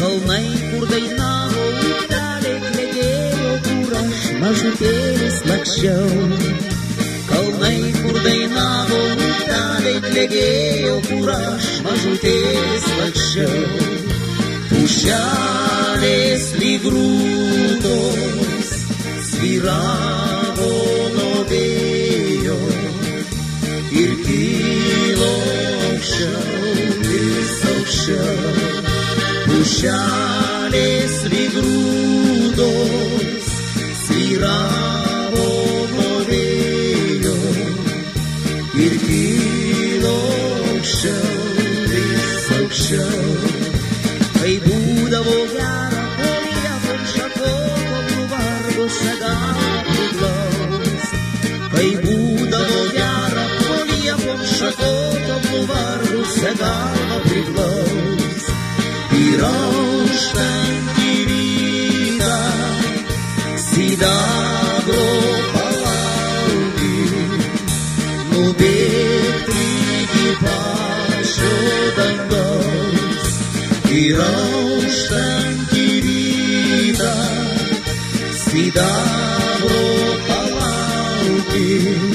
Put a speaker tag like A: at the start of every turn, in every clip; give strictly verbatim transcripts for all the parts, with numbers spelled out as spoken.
A: kalnai, kur dainavo upeliai, klegėjo, kur aš mažutėlis lakščiau. Kalnai, kur dainavo upeliai, klegėjo, kur aš mažutėlis lakščiau. Pušelės lyg rūtos svyravo nuo vėjo ir kilo aukščiau, vis aukščiau. Pušelės lyg rūtos svyravo nuo vėjo ir kilo aukščiau, vis aukščiau. Kai būdavo gera, po liepom šakotom nuvargusią galvą priglaust. Kai būdavo gera, po liepom šakotom nuvargusią galvą priglaust. Ir auštantį rytą sidabro palauki, nubėgti iki pačio dangaus. Ir auštantį rytą sidabro palauki,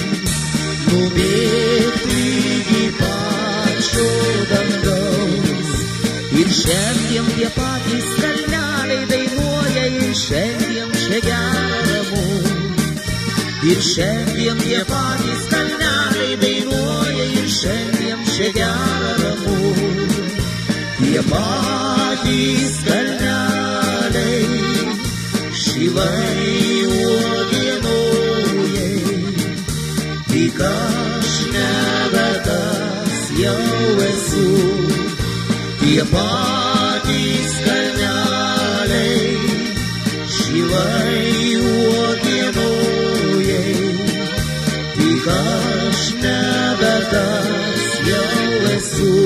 A: nubėgti iki pačio dangaus. Ir šiandien tie patys kalneliai dainuoja, ir šiandien čia gera ramu. Ir šiandien tie patys kalneliai dainuoja, ir šiandien čia gera ramu. Tie patys kalneliai šilai uogienojai, tik aš nebe tas jau esu. Tie patys kalneliai šilai uogienojai, tik aš nebe tas jau esu.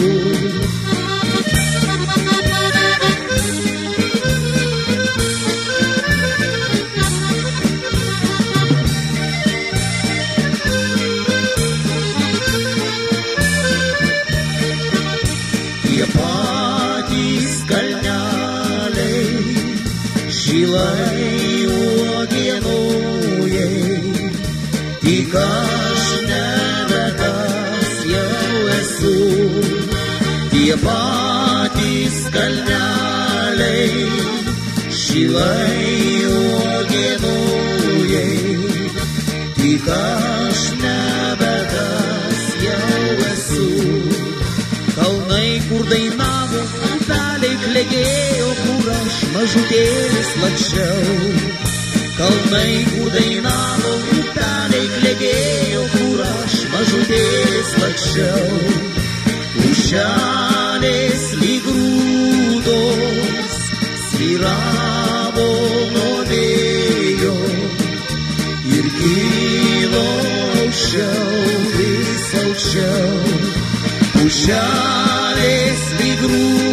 A: Tie patys kalneliai šilai uogienojai, tik aš nebe tas jau esu. Tie patys kalneliai šilai uogienojai, tik aš nebe tas jau esu. Kalnai, kur dainavo upeliai, klegėjo, kur aš mažutėlis lakščiau. Kalnai, kur dainavo upeliai, klegėjo, kur aš mažutėlis lakščiau. Pušelės lyg rūtos svyravo nuo vėjo ir kilo aukščiau, vis aukščiau. Pušelės lyg rūtos